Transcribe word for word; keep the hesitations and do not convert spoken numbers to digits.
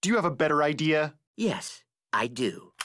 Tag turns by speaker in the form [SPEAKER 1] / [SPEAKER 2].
[SPEAKER 1] do you have a better idea?
[SPEAKER 2] Yes, I do.